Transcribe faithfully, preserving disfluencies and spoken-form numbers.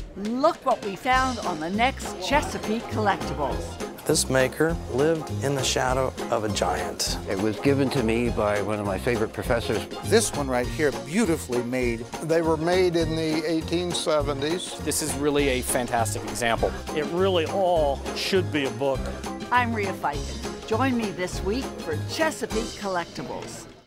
Look what we found on the next Chesapeake Collectibles. This maker lived in the shadow of a giant. It was given to me by one of my favorite professors. This one right here, beautifully made. They were made in the eighteen seventies. This is really a fantastic example. It really all should be a book. I'm Rhea Fiken. Join me this week for Chesapeake Collectibles.